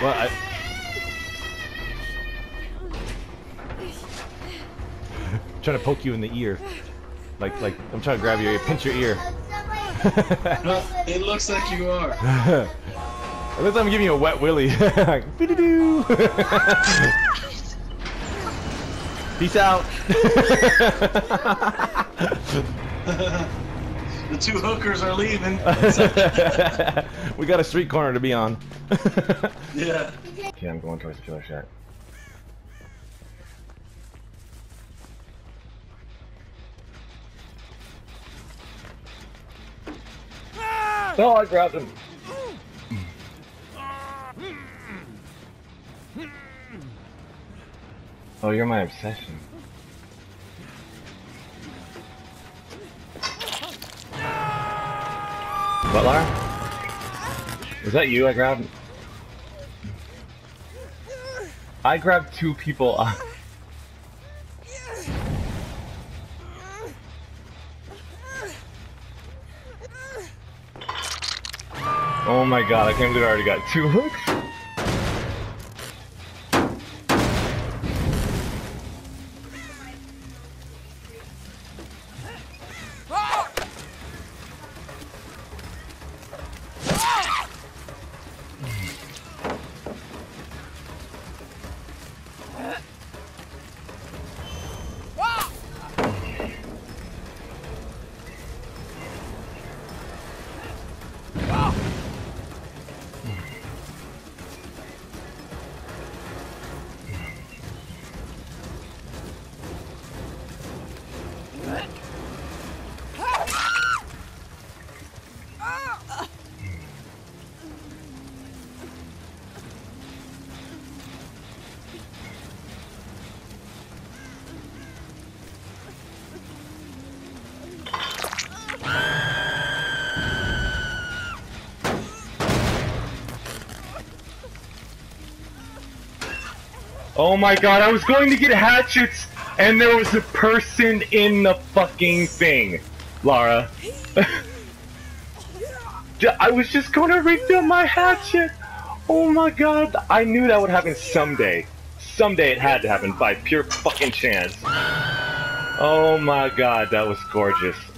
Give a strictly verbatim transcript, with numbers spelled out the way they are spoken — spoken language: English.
Well, I... trying to poke you in the ear. Like, like, I'm trying to grab your ear, pinch your ear. No, it looks like you are. It looks like I'm giving you a wet willy. Like, doo. Peace out. The two hookers are leaving. We got a street corner to be on. Yeah. Okay, I'm going towards the killer shack. Oh, I grabbed him. Oh, you're my obsession. What, Lara? Was that you I grabbed? I grabbed two people. Uh... Oh my god, I can't believe I already got two hooks. Oh my god, I was going to get hatchets and there was a person in the fucking thing, Lara. I was just going to refill my hatchet. Oh my god, I knew that would happen someday. Someday it had to happen by pure fucking chance. Oh my god, that was gorgeous.